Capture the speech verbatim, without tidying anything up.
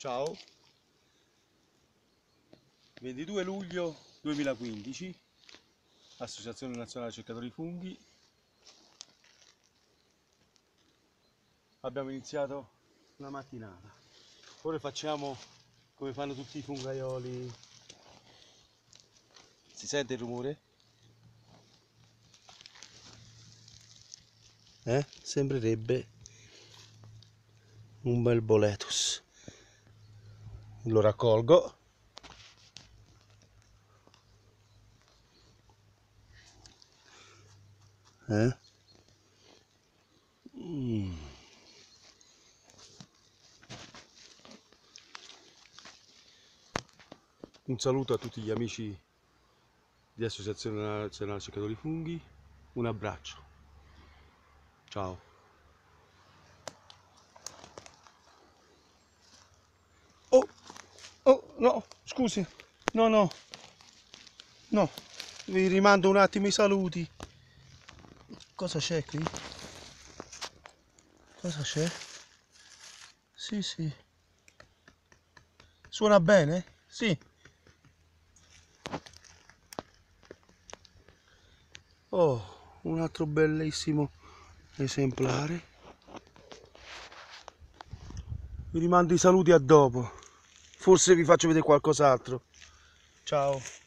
Ciao, ventidue luglio duemilaquindici, Associazione Nazionale Cercatori Funghi. Abbiamo iniziato la mattinata. Ora facciamo come fanno tutti i fungaioli. Si sente il rumore? Eh? Sembrerebbe un bel boletus. Lo raccolgo. Eh? Mm. Un saluto a tutti gli amici di Associazione Nazionale Cercatori Funghi. Un abbraccio. Ciao. Oh, oh, no, scusi. No, no. No. Vi rimando un attimo i saluti. Cosa c'è qui? Cosa c'è? Sì, sì. Suona bene? Sì. Oh, un altro bellissimo esemplare. Vi rimando i saluti a dopo. Forse vi faccio vedere qualcos'altro. Ciao.